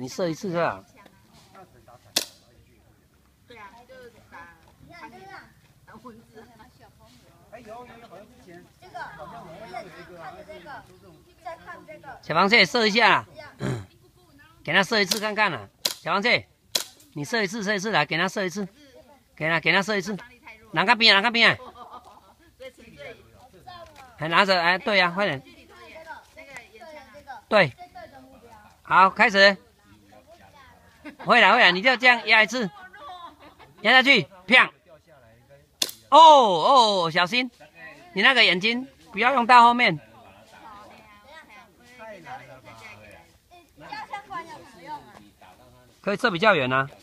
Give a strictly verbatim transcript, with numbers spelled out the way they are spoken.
你射一次就好。 对啊，就是打苍蝇、打蚊子。哎有有有，好像之前这个好像我们有一个看着这个，再看这个。 小螃蟹射一下啦，给它射一次看看啦。小螃蟹，你射一次，射一次来，给它射一次，给它给它射一次。哪个边啊？哪个边啊？还拿着，哎，对呀、啊，快点。对。好，开始。会了会了，你就这样压一次，压下去，啪！哦哦，小心，你那个眼睛不要用到后面。可以射比较远啊。